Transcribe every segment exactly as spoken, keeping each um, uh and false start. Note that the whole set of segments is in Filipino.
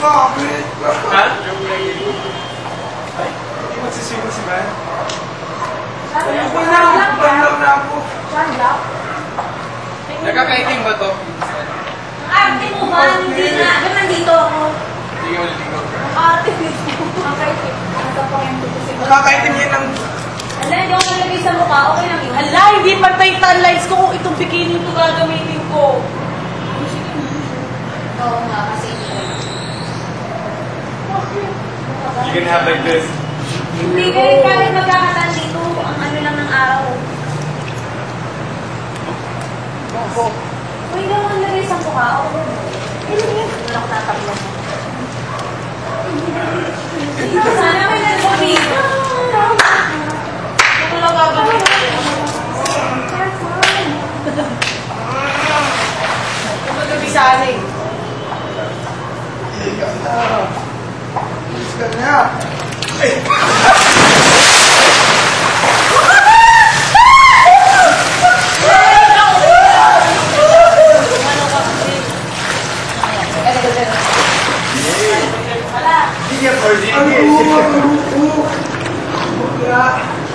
Bakit? Ha? Ay, hindi magsiswing si Van. Ayoko na, banlaw na ako. Banlaw? Nakakaiting ba to? Arte mo ba? Hindi na. Naman dito ako. Hindi ka maliligaw. Arte dito. Nakakaitim. Nasa pa yung tutusin. Nakakaitim yan ang... Ala, hindi ako nalagay sa mukha. Okay lang yun. Ala, hindi pantay tan lines ko kung itong bikini ito gagamitin ko. Oo nga, kasi ito. You can have like this. Hindi ka rin kahit magkakataan dito. Ang ano lang ng araw. Uy, hindi ako nalagay sa mukha. Oo. Ano yun? Wala ko tatablan. Sana may nalagay. Ito lang gagamitin ko. Ito gabi-sana eh. Higa na. Bilis ka na. Hindi niya for the Ano? Ano? Bakla.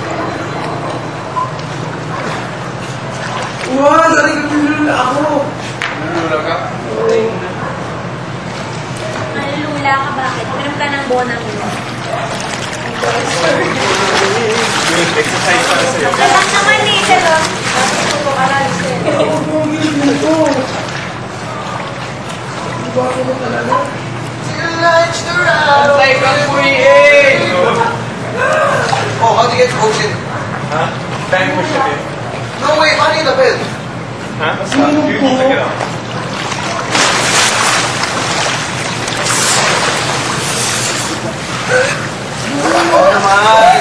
Wow, dali ka pinulula ako. Nalulula ka? Nalulula ka bakit? Meron ka ng bonang yun. Exercise para sa'yo. Alam naman eh, pero... Ako po ang gilipin ko. Di ba ako mo talaga? Antay kang puwiin! Oh, how do you get to ocean? Ha? Time mo siya din. No, wait, paano yung lapel? Ha? You can check it out. Oo naman!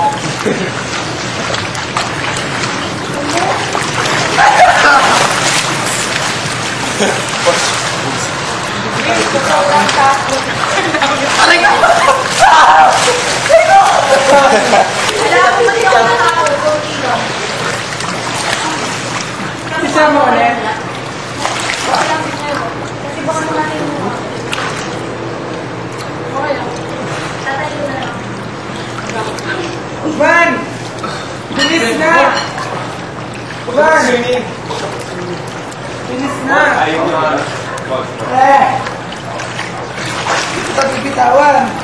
Aray ka! Wala ako mali ako na ako. Isa mo ulit. Kasi baka mo natin mo. Okay lang. Tatayo na lang. Van! Bilis na! Van! Swimming. Bilis na! Ayaw na. Eh! Hindi kita bibitawan!